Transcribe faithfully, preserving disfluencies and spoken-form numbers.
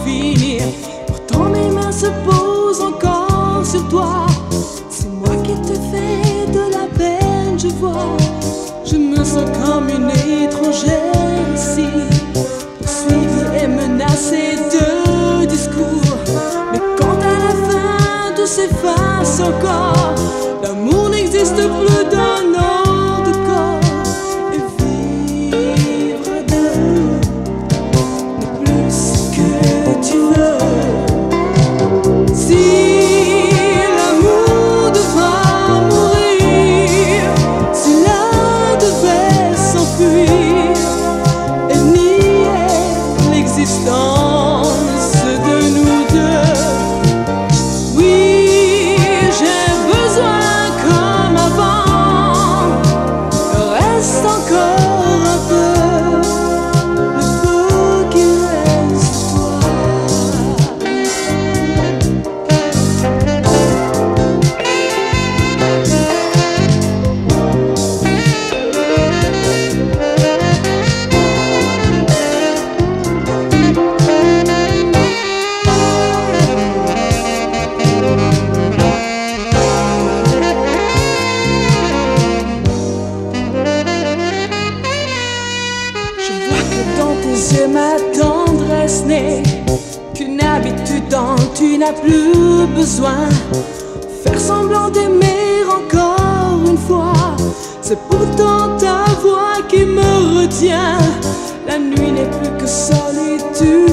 finir. Pourtant mes mains se posent encore sur toi. C'est moi qui te fais de la peine, je vois. Je me sens comme une étrangère ici, poursuivie et menacée de discours. Mais quand à la fin tout s'efface encore, l'amour n'existe plus dans notre corps. Et vivre à deux n'est plus ce que tu veux. Si l'amour devra mourir, si l'un devait s'enfuir et nier l'existence de nous deux, oui, j'ai besoin comme avant, reste encore un peu, le peu qui reste toi. Je vois que dans tes yeux ma tendresse n'est qu'une habitude dont tu n'as plus besoin. Faire semblant d'aimer encore une fois, c'est pourtant ta voix qui me retient. La nuit n'est plus que solitude.